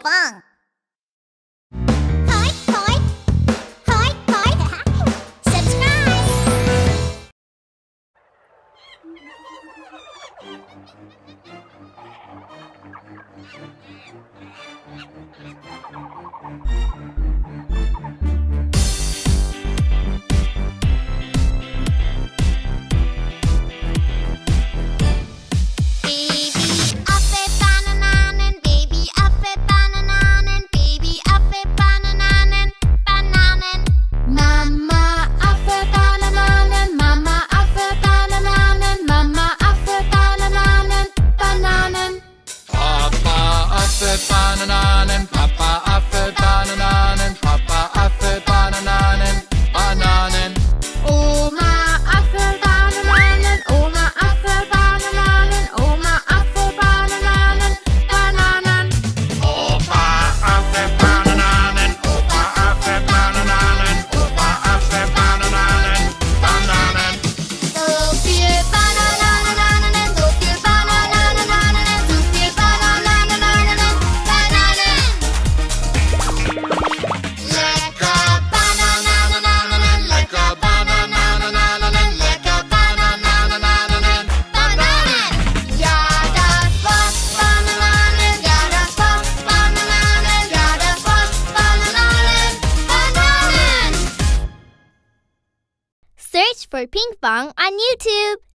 Bang. Bananen, Papa Affe, Bananen, Papa Affe, Bananen, Bananen. Oma Affe, Bananen, Oma Affe, Bananen, Oma Affe, Bananen, Bananen. Opa Affe, Bananen, Opa Affe, Bananen, Opa Affe, Bananen, Bananen. So viel Bananen, so viel Bananen, so viel Bananen, Bananen. Lecker Bananen, lecker Bananen, lecker Bananen, Bananen. Ja, das war's Bananen, ja, das war's Bananen, ja, das war's Bananen, Bananen. Search for Ping Pong on YouTube.